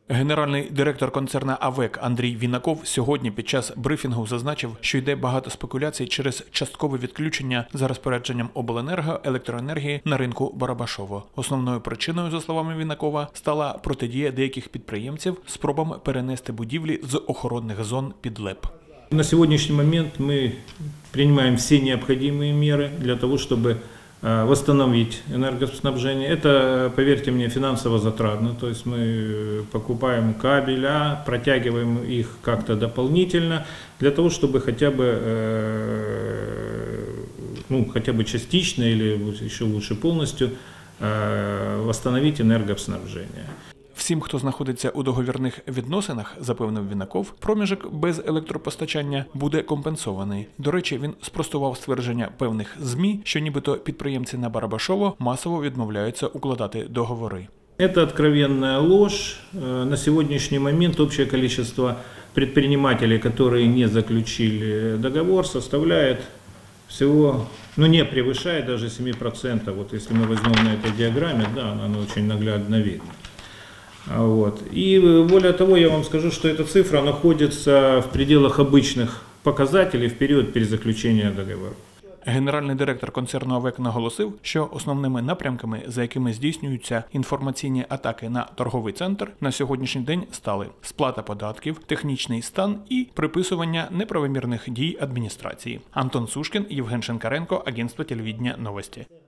Генеральний директор концерна АВЕК Андрій Вінаков сьогодні під час брифінгу зазначив, що йде багато спекуляцій через часткове відключення за розпорядженням обленерго електроенергії на ринку Барабашово. Основною причиною, за словами Вінакова, стала протидія деяких підприємців спробам перенести будівлі з охоронних зон під ЛЕП. На сегодняшний момент мы принимаем все необходимые меры для того, чтобы восстановить энергоснабжение. Это, поверьте мне, финансово затратно. То есть мы покупаем кабеля, протягиваем их как-то дополнительно, для того, чтобы хотя бы частично или еще лучше полностью восстановить энергоснабжение. Всім, хто знаходиться у договірних відносинах, запевнив Вінаков, проміжок без електропостачання буде компенсований. До речі, він спростував ствердження певних ЗМІ, що нібито підприємці на Барабашово масово відмовляються укладати договори. Это откровенная ложь. На сегодняшний момент общее количество предпринимателей, которые не заключили договор, составляет всего, не превышает даже 7%. Вот если мы возьмем на этой диаграмме, да, оно очень наглядно видно. И более того, я вам скажу, что эта цифра находится в пределах обычных показателей в период перезаключения договора. Генеральний директор концерну АВЕК наголосив, що основними напрямками, за якими здійснюються інформаційні атаки на торговий центр, на сьогоднішній день стали сплата податків, технічний стан і приписування неправомірних дій адміністрації. Антон Сушкін, Євген Шинкаренко, Агентство телевидения «Новости».